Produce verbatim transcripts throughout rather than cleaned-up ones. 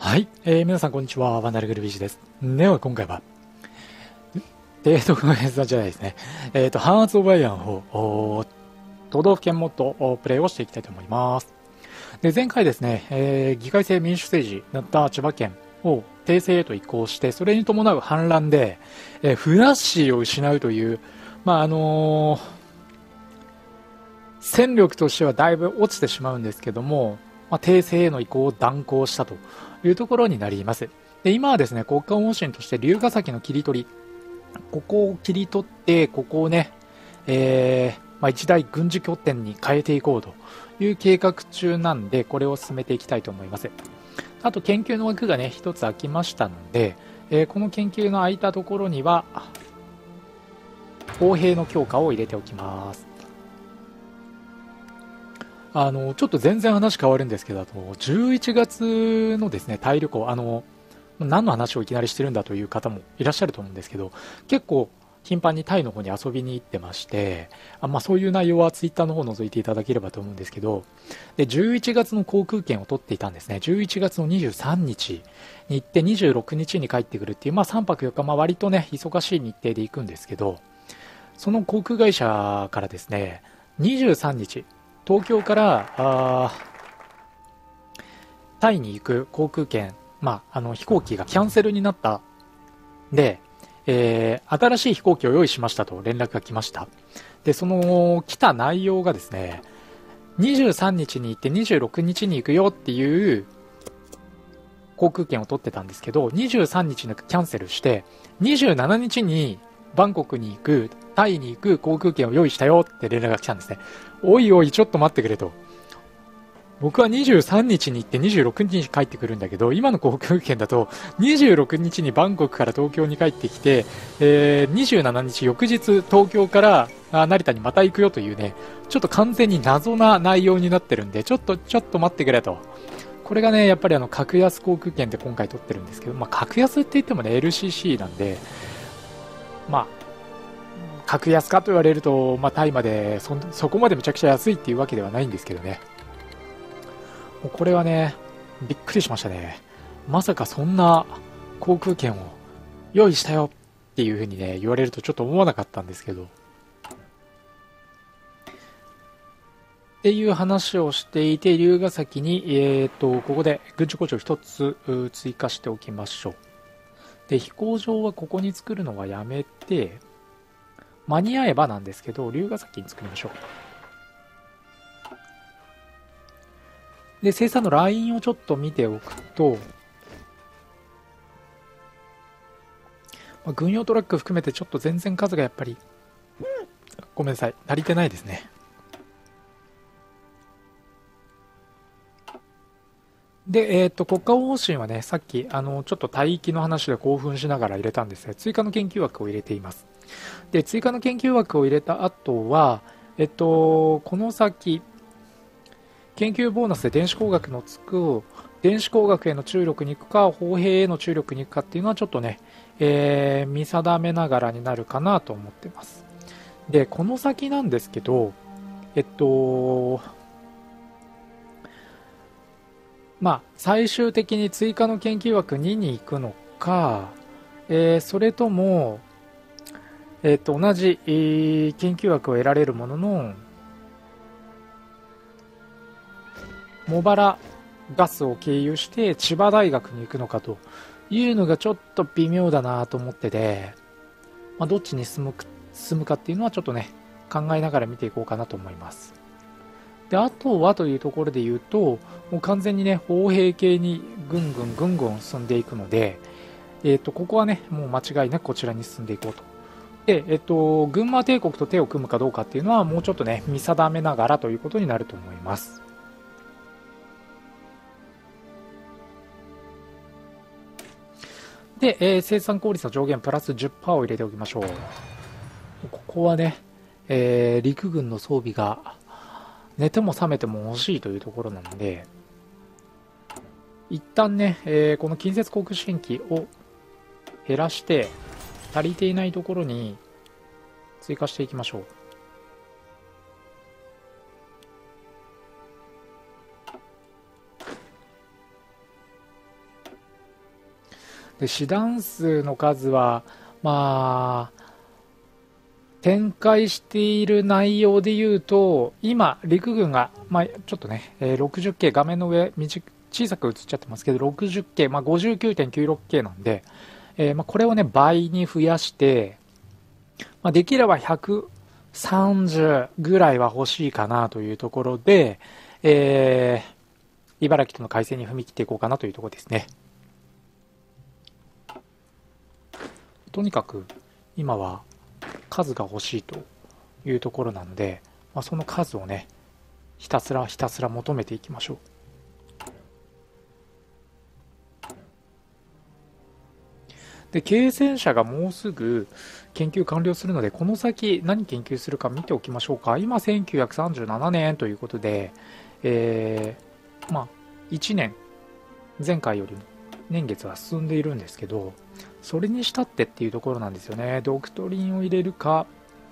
はい、えー、皆さんこんにちは、ワンダルグルビーチです。では今回は、えーと、ごめんなさいじゃないですね。えーと、ハーツ・オブ・アイアンを、都道府県モッドプレイをしていきたいと思います。で、前回ですね、えー、議会制民主政治だった千葉県を訂正へと移行して、それに伴う反乱で、えー、フラッシーを失うという、まあ、あのー、戦力としてはだいぶ落ちてしまうんですけども、まあ、訂正への移行を断行したというところになります。で、今はですね、国家方針として龍ヶ崎の切り取り、ここを切り取って、ここをね、えー、まあ、一大軍事拠点に変えていこうという計画中なんで、これを進めていきたいと思います。あと、研究の枠がね、一つ空きましたので、えー、この研究の空いたところには、砲兵の強化を入れておきます。あの、ちょっと全然話変わるんですけど、あと、じゅういちがつのですね、タイ旅行、あの、何の話をいきなりしてるんだという方もいらっしゃると思うんですけど、結構頻繁にタイの方に遊びに行ってまして、あまあ、そういう内容はツイッターの方を覗いていただければと思うんですけど、で、じゅういちがつの航空券を取っていたんですね。じゅういちがつのにじゅうさんにちに行ってにじゅうろくにちに帰ってくるっていう、まあ、さんぱくよっか、まあ、割とね、忙しい日程で行くんですけど、その航空会社からですね、にじゅうさんにち、東京からあタイに行く航空券、まあ、あの飛行機がキャンセルになったで、えー、新しい飛行機を用意しましたと連絡が来ました。で、その来た内容がですね、にじゅうさんにちに行ってにじゅうろくにちに行くよっていう航空券を取ってたんですけど、にじゅうさんにちにキャンセルして、にじゅうしちにちにバンコクに行く、タイに行く航空券を用意したよって連絡が来たんですね。おいおい、ちょっと待ってくれと。僕はにじゅうさんにちに行ってにじゅうろくにちに帰ってくるんだけど、今の航空券だとにじゅうろくにちにバンコクから東京に帰ってきて、えー、にじゅうしちにち翌日東京から成田にまた行くよというね、ちょっと完全に謎な内容になってるんで、ちょっとちょっと待ってくれと。これがね、やっぱりあの格安航空券で今回取ってるんですけど、まあ格安って言ってもね エルシーシー なんで、まあ格安かと言われると、まあタイまで そ, そこまでめちゃくちゃ安いっていうわけではないんですけどね。もうこれはね、びっくりしましたね。まさかそんな航空券を用意したよっていう風にね、言われるとちょっと思わなかったんですけど。っていう話をしていて、龍ヶ崎に、えーと、ここで軍事工場一つ追加しておきましょう。で、飛行場はここに作るのはやめて、間に合えばなんですけど、龍ヶ崎に作りましょう。で、生産のラインをちょっと見ておくと、まあ、軍用トラック含めてちょっと全然数がやっぱり、ごめんなさい、足りてないですね。で、えっ、ー、と、国家方針はね、さっき、あの、ちょっと帯域の話で興奮しながら入れたんですが、追加の研究枠を入れています。で、追加の研究枠を入れた後は、えっと、この先、研究ボーナスで電子工学のつく、電子工学への注力に行くか、砲兵への注力に行くかっていうのはちょっとね、えー、見定めながらになるかなと思ってます。で、この先なんですけど、えっと、まあ、最終的に追加の研究枠にに行くのか、えー、それとも、えっと、同じ、えー、研究枠を得られるものの、茂原ガスを経由して千葉大学に行くのかというのがちょっと微妙だなと思ってて、まあ、どっちに進む進むかっていうのはちょっとね、考えながら見ていこうかなと思います。で、あとはというところで言うと、もう完全にね、砲兵系にぐんぐんぐんぐん進んでいくので、えっと、ここはね、もう間違いなくこちらに進んでいこうと。で、えっと、群馬帝国と手を組むかどうかっていうのはもうちょっとね、見定めながらということになると思います。で、えー、生産効率の上限プラス じゅっパーセント を入れておきましょう。ここはね、えー、陸軍の装備が寝ても覚めても欲しいというところなので、一旦ね、えー、この近接航空支援機を減らして足りていないところに追加していきましょう。 で、師団数の数は、まあ、展開している内容で言うと、今、陸軍が、まあ、ちょっとね、えー、ろくじゅっケー、画面の上、小さく映っちゃってますけど、ろくじゅっケー、まあ、ごじゅうきゅうてんきゅうろくケー なんで、えーまあ、これをね、倍に増やして、まあ、できればひゃくさんじゅうぐらいは欲しいかなというところで、えー、茨城との改正に踏み切っていこうかなというところですね。とにかく、今は数が欲しいというところなので、まあ、その数をね、ひたすらひたすら求めていきましょう。で、経戦者がもうすぐ研究完了するので、この先何研究するか見ておきましょうか。今せんきゅうひゃくさんじゅうななねんということで、えー、まあいちねん前回よりも年月は進んでいるんですけど、それにしたってっていうところなんですよね。ドクトリンを入れるか、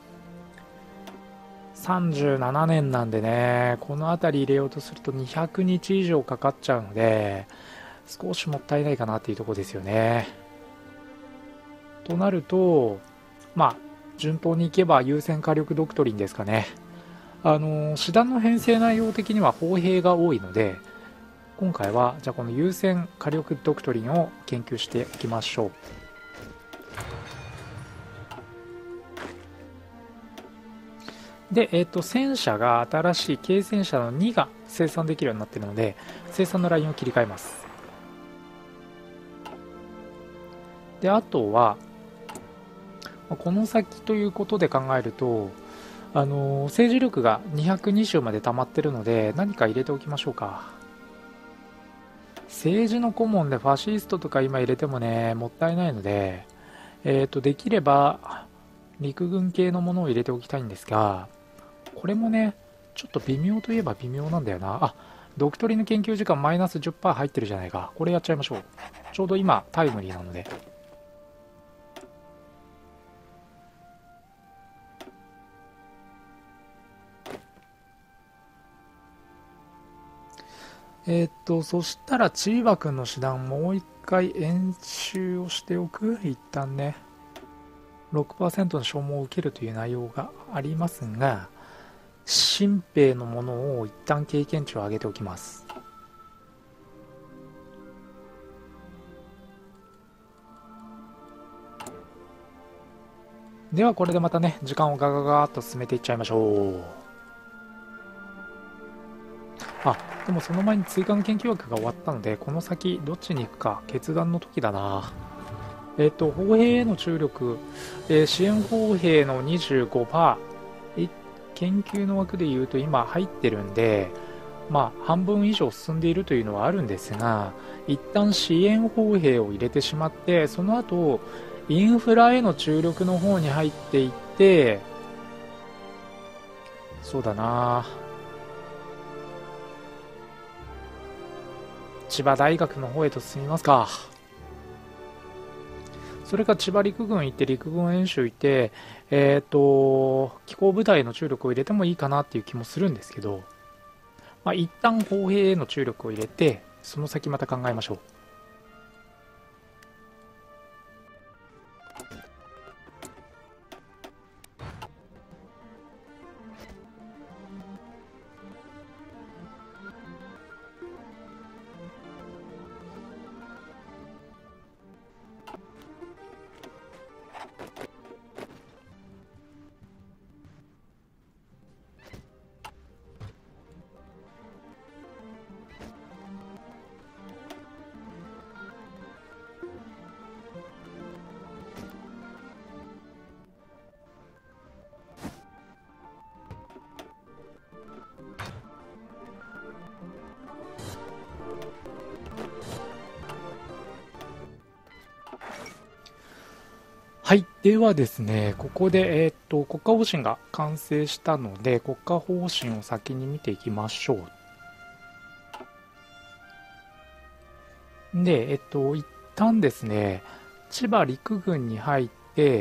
さんじゅうななねんなんでね、この辺り入れようとするとにひゃくにち以上かかっちゃうので、少しもったいないかなっていうところですよね。となると、まあ、順当にいけば優先火力ドクトリンですかね。あの、師団の編成内容的には砲兵が多いので、今回は、じゃあこの優先火力ドクトリンを研究していきましょう。で、えっと、戦車が新しい軽戦車のにが生産できるようになっているので、生産のラインを切り替えます。で、あとは、この先ということで考えると、あの政治力がにひゃくに州まで溜まってるので、何か入れておきましょうか。政治の顧問でファシストとか今入れてもね、もったいないので、えっと、できれば、陸軍系のものを入れておきたいんですが、これもね、ちょっと微妙といえば微妙なんだよな。あ、ドクトリンの研究時間マイナス じゅっパーセント 入ってるじゃないか。これやっちゃいましょう。ちょうど今、タイムリーなので。えー、っと、そしたら、千葉君の師団もう一回演習をしておく一旦ね。ろくパーセント の消耗を受けるという内容がありますが、新兵のものを一旦経験値を上げておきます。ではこれでまたね、時間をガガガーっと進めていっちゃいましょう。あ、でもその前に追加の研究枠が終わったので、この先どっちに行くか決断の時だな。えっ、ー、と、砲兵への注力、えー、支援砲兵の にじゅうごパーセント、研究の枠で言うと今入ってるんで、まあ半分以上進んでいるというのはあるんですが、一旦支援砲兵を入れてしまって、その後、インフラへの注力の方に入っていって、そうだな、千葉大学の方へと進みますか。それか千葉陸軍行って陸軍演習行って、えっ、ー、と、機構部隊の注力を入れてもいいかなっていう気もするんですけど、まあ、一旦砲兵への注力を入れて、その先また考えましょう。はい。ではですね、ここで、えっと、国家方針が完成したので、国家方針を先に見ていきましょう。で、えっと、一旦ですね、千葉陸軍に入って、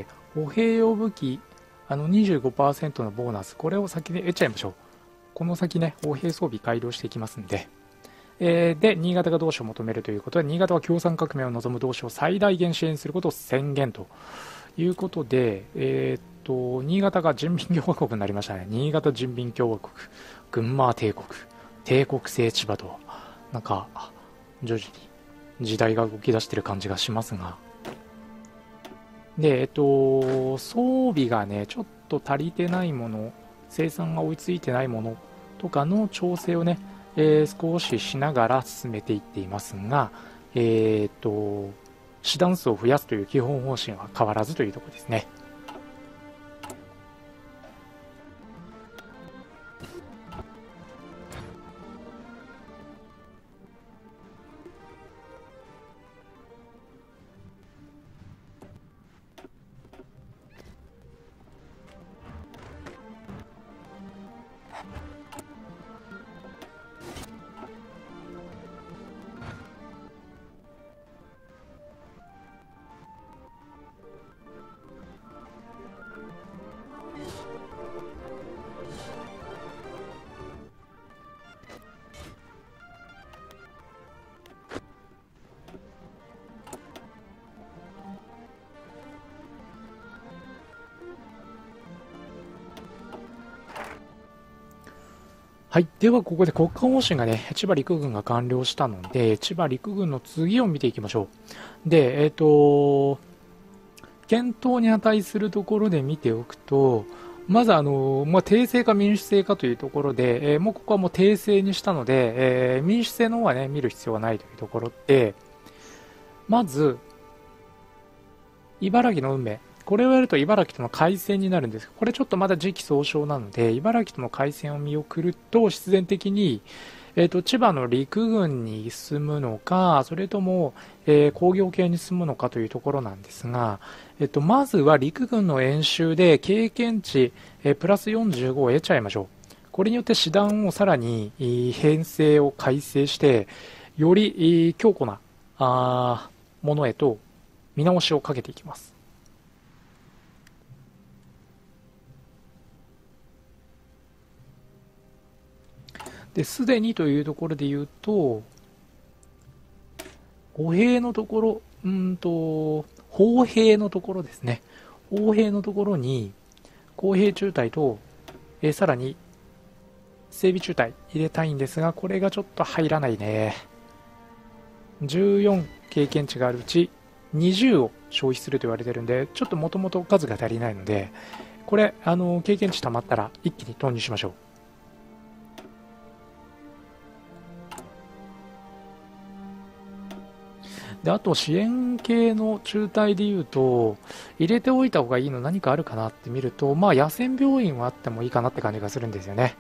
歩兵用武器、あの にじゅうごパーセント のボーナス、これを先に得ちゃいましょう。この先ね、歩兵装備改良していきますんで。 えー、で、新潟が同志を求めるということで、新潟は共産革命を望む同志を最大限支援することを宣言ということで、えー、っと、新潟が人民共和国になりましたね。新潟人民共和国、群馬帝国、帝国制千葉と、なんか、徐々に時代が動き出している感じがしますが。で、えっと、装備がね、ちょっと足りてないもの、生産が追いついてないものとかの調整をね、えー、少ししながら進めていっていますが、えー、っと、師団数を増やすという基本方針は変わらずというところですね。はい。では、ここで国家方針がね、千葉陸軍が完了したので、千葉陸軍の次を見ていきましょう。で、えっと、検討に値するところで見ておくと、まずあの、まあ、定制か民主制かというところで、えー、もうここはもう定制にしたので、えー、民主制の方はね、見る必要はないというところで、まず、茨城の運命。これをやると茨城との海戦になるんですが、これちょっとまだ時期尚早なので、茨城との海戦を見送ると、必然的に、えっと、千葉の陸軍に進むのか、それとも、えー、工業系に進むのかというところなんですが、えっと、まずは陸軍の演習で経験値、えー、プラスよんじゅうごを得ちゃいましょう。これによって師団をさらに、えー、編成を改正して、より、えー、強固なあものへと見直しをかけていきます。で、すでにというところで言うと、歩兵のところ、うんと、砲兵のところですね。砲兵のところに、工兵中隊と、えー、さらに、整備中隊入れたいんですが、これがちょっと入らないね。じゅうよん経験値があるうち、にじゅうを消費すると言われてるんで、ちょっともともと数が足りないので、これ、あの、経験値溜まったら一気に投入しましょう。で、あと支援系の中隊でいうと、入れておいた方がいいの何かあるかなって見ると、まあ野戦病院はあってもいいかなって感じがするんですよね。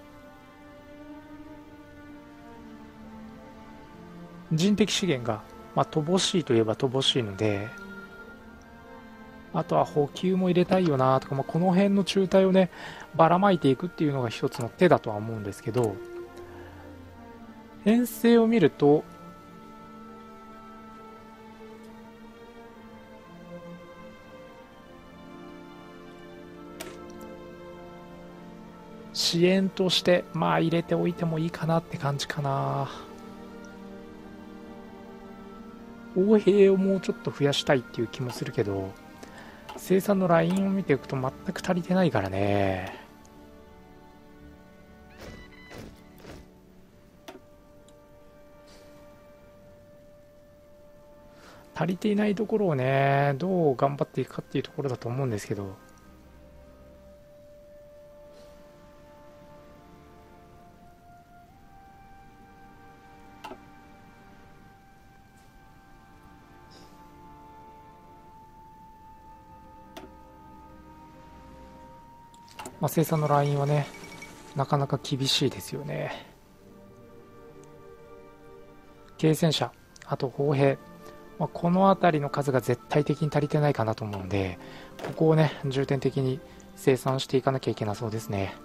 人的資源が、まあ、乏しいといえば乏しいので、あとは補給も入れたいよなとか、まあ、この辺の中隊をね、ばらまいていくっていうのが一つの手だとは思うんですけど、編成を見ると、支援としてまあ入れておいてもいいかなって感じかな。砲兵をもうちょっと増やしたいっていう気もするけど、生産のラインを見ていくと全く足りてないからね。足りていないところをね、どう頑張っていくかっていうところだと思うんですけど、まあ、生産のラインはね、なかなか厳しいですよね。軽戦車、あと砲兵、まあ、この辺りの数が絶対的に足りてないかなと思うんで、ここをね、重点的に生産していかなきゃいけなそうですね。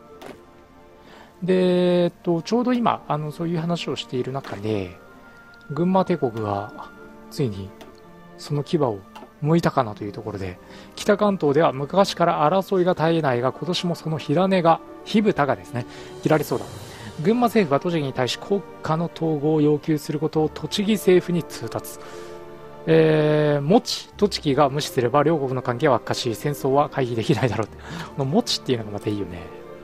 で、えっと、ちょうど今、あの、そういう話をしている中で、群馬帝国がついにその牙を向いたかなというところで、北関東では昔から争いが絶えないが、今年もその火種が、火蓋がですね、切られそうだ。 群馬政府が栃木に対し国家の統合を要求することを栃木政府に通達。えー、もち栃木が無視すれば両国の関係は悪化し戦争は回避できないだろうってこのもちっていうのがまたいいよね。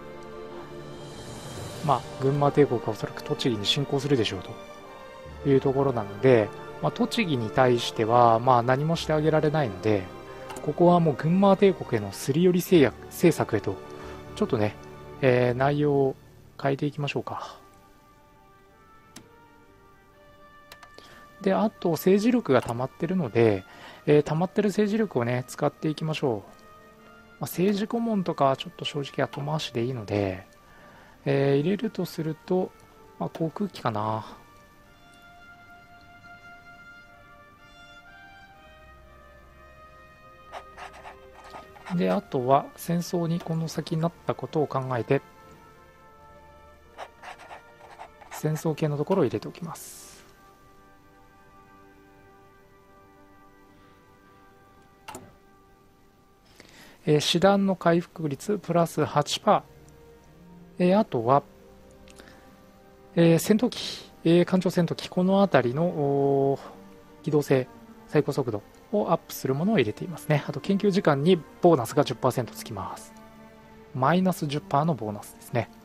まあ群馬帝国はおそらく栃木に侵攻するでしょうというところなので、まあ、栃木に対してはまあ何もしてあげられないので、ここはもう群馬帝国へのすり寄り政策へとちょっとね、えー、内容を変えていきましょうか。で、あと政治力が溜まってるので、えー、溜まってる政治力をね使っていきましょう。まあ、政治顧問とかはちょっと正直後回しでいいので、えー、入れるとすると、まあ、航空機かな。で、あとは戦争にこの先になったことを考えて戦争系のところを入れておきます。えー、師団の回復率プラス はちパーセント、えー、あとは、えー、戦闘機、えー、艦長戦闘機、この辺りの機動性、最高速度をアップするものを入れていますね。あと研究時間にボーナスが じゅっパーセント つきます。マイナス じゅっパーセント のボーナスですね。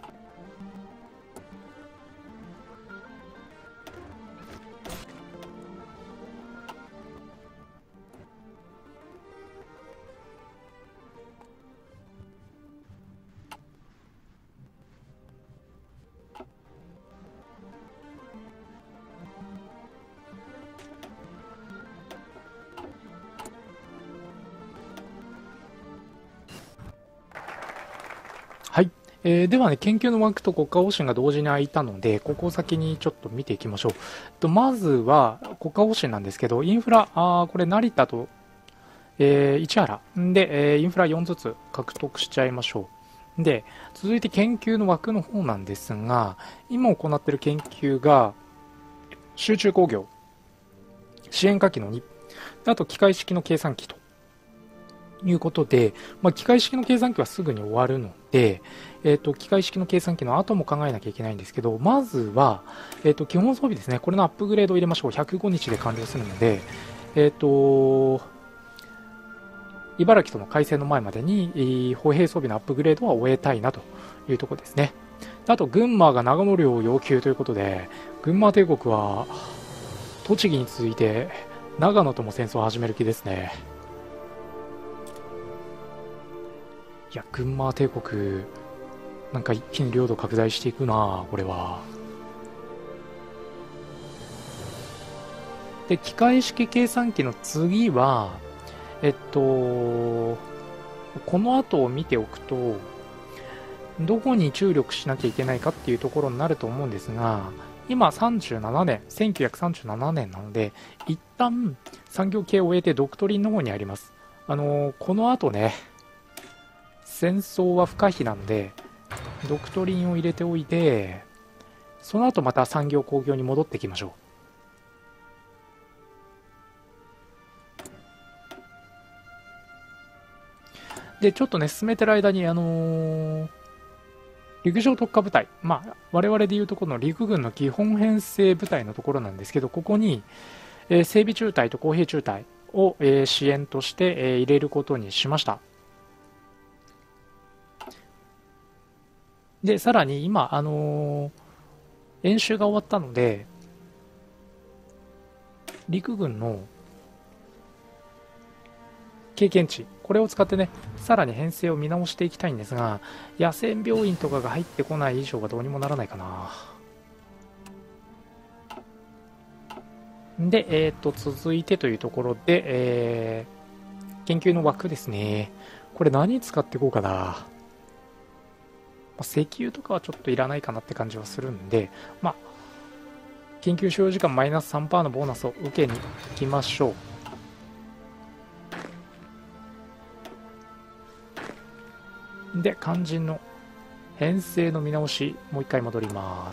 はい、えー、ではね、研究の枠と国家方針が同時に空いたので、ここを先にちょっと見ていきましょう。とまずは国家方針なんですけど、インフラ、あこれ成田と、えー、市原で、えー、インフラよんずつ獲得しちゃいましょう。で、続いて研究の枠の方なんですが、今行っている研究が集中工業、支援火器のに、あと機械式の計算機ということで、まあ、機械式の計算機はすぐに終わるので、えー、と機械式の計算機の後も考えなきゃいけないんですけど、まずは、えー、と基本装備ですね、これのアップグレードを入れましょう。ひゃくごにちで完了するので、えー、と茨城との開戦の前までに歩兵装備のアップグレードは終えたいなというところですね。あと群馬が長野領を要求ということで、群馬帝国は栃木に続いて長野とも戦争を始める気ですね。いや、群馬帝国なんか一気に領土拡大していくな、これは。で、機械式計算機の次はえっとこの後を見ておくとどこに注力しなきゃいけないかっていうところになると思うんですが、今さんじゅうななねん、せんきゅうひゃくさんじゅうななねんなので、一旦産業系を終えてドクトリンの方にあります。あのこの後ね、戦争は不可避なのでドクトリンを入れておいて、その後また産業工業に戻っていきましょう。でちょっとね進めてる間に、あのー、陸上特化部隊、まあ我々でいうところの陸軍の基本編成部隊のところなんですけど、ここに、えー、整備中隊と工兵中隊を、えー、支援として、えー、入れることにしました。でさらに今、あのー、演習が終わったので陸軍の経験値、これを使ってねさらに編成を見直していきたいんですが、野戦病院とかが入ってこない以上はどうにもならないかな。で、えー、と続いてというところで、えー、研究の枠ですね。これ何使っていこうかな。石油とかはちょっといらないかなって感じはするんで、まあ、研究使用時間マイナス さんパーセント のボーナスを受けに行きましょう。で、肝心の編成の見直し、もう一回戻ります。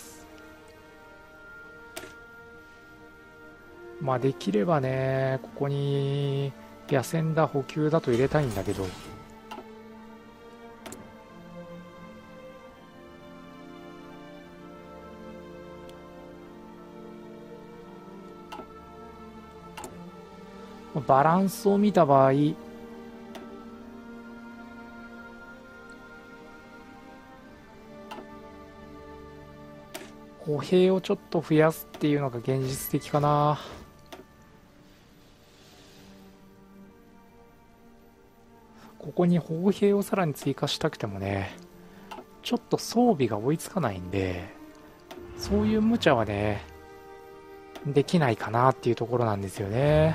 まあ、できればね、ここに野戦だ、補給だと入れたいんだけど、 バランスを見た場合、歩兵をちょっと増やすっていうのが現実的かな。ここに歩兵をさらに追加したくてもね、ちょっと装備が追いつかないんで、そういう無茶はね、できないかなっていうところなんですよね。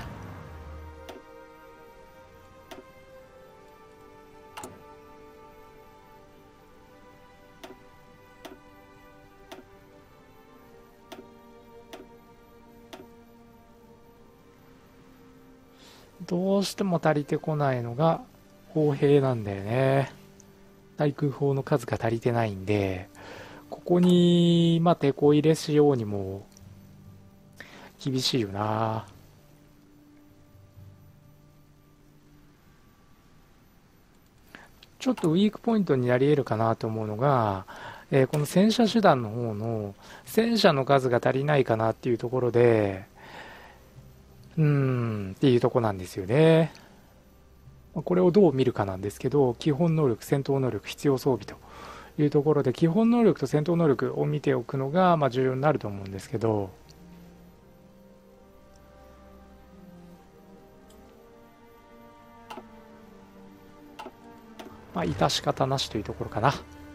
どうしても足りてこないのが砲兵なんだよね。対空砲の数が足りてないんで、ここに、まあ、手こ入れしようにも厳しいよな。ちょっとウィークポイントになり得るかなと思うのが、えーこの戦車手段の方の戦車の数が足りないかなっていうところで、うーん、っていうとこなんですよね。まあこれをどう見るかなんですけど、基本能力、戦闘能力、必要装備というところで、基本能力と戦闘能力を見ておくのが、まあ、重要になると思うんですけど、まあ、致し方なしというところかな。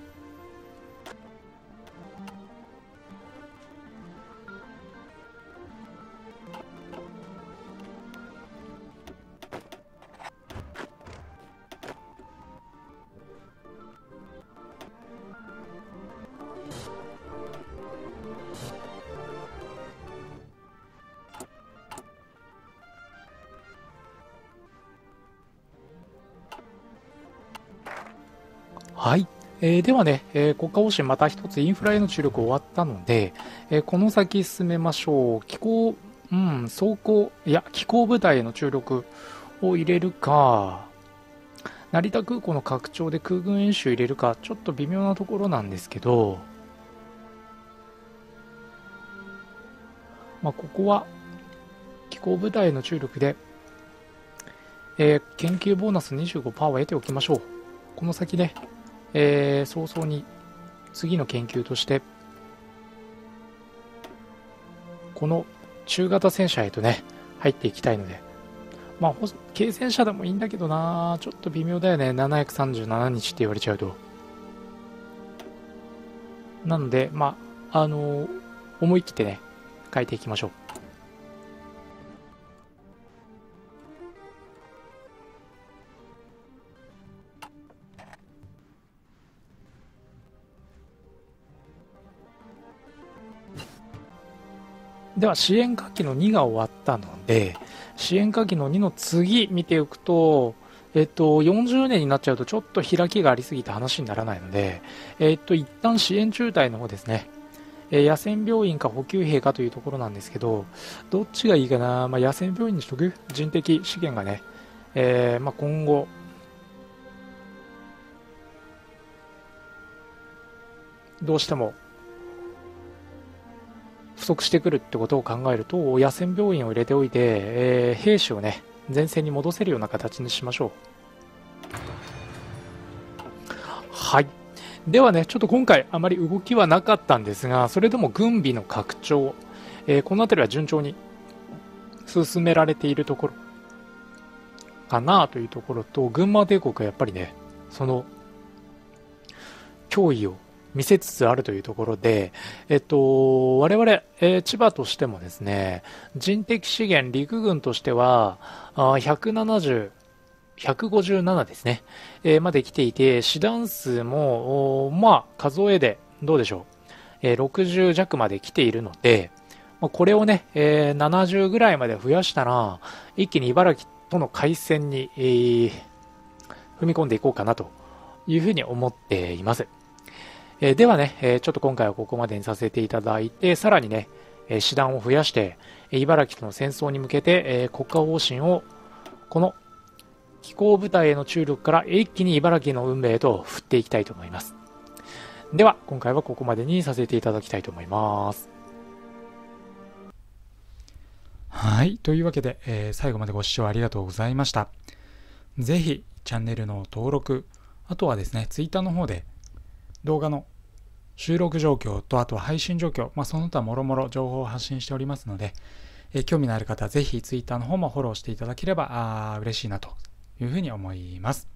はい。えーではね、えー国家方針また一つインフラへの注力終わったので、えーこの先進めましょう。機構、うん、装甲、いや、機構部隊への注力を入れるか、成田空港の拡張で空軍演習入れるか、ちょっと微妙なところなんですけど、まあ、ここは機構部隊への注力で、えー研究ボーナス にじゅうごパーセント を得ておきましょう。この先ね、えー早々に次の研究として、この中型戦車へとね、入っていきたいので、まあ、ほ軽戦車でもいいんだけどな、ちょっと微妙だよね。ななひゃくさんじゅうななにちって言われちゃうと。なので、まあ、あのー思い切ってね、変えていきましょう。では、支援火器のにが終わったので、支援火器のにの次見ておくと、えっと、よんじゅうねんになっちゃうとちょっと開きがありすぎて話にならないので、えっと、一旦支援中隊の方ですね。えー野戦病院か補給兵かというところなんですけど、どっちがいいかな。まあ、野戦病院にしとく。人的資源がね、えーまあ、今後、どうしても不足してくるってことを考えると、野戦病院を入れておいて、えー兵士をね、前線に戻せるような形にしましょう。はい。ではね、ちょっと今回あまり動きはなかったんですが、それでも軍備の拡張、えーこの辺りは順調に進められているところかなというところと、群馬帝国はやっぱりね、その脅威を見せつつあるというところで、えっと、我々、えー千葉としてもですね、人的資源、陸軍としては、あーひゃくななじゅう、ひゃくごじゅうななですね、えーまで来ていて、師団数も、おーまあ、数えで、どうでしょう、えーろくじゅう弱まで来ているので、まあこれをね、えーななじゅうぐらいまで増やしたら、一気に茨城との海戦に、えー踏み込んでいこうかなというふうに思っています。えーではね、えーちょっと今回はここまでにさせていただいて、さらにね、えー師団を増やして、えー茨城との戦争に向けて、えー国家方針を、この機構部隊への注力から一気に茨城の運命へと振っていきたいと思います。では、今回はここまでにさせていただきたいと思います。 はい。というわけで、えー最後までご視聴ありがとうございました。ぜひ、チャンネルの登録、あとはですね、Twitter の方で動画の収録状況と、あとは配信状況、まあ、その他もろもろ情報を発信しておりますので、えー興味のある方はぜひ Twitter の方もフォローしていただければあー嬉しいなというふうに思います。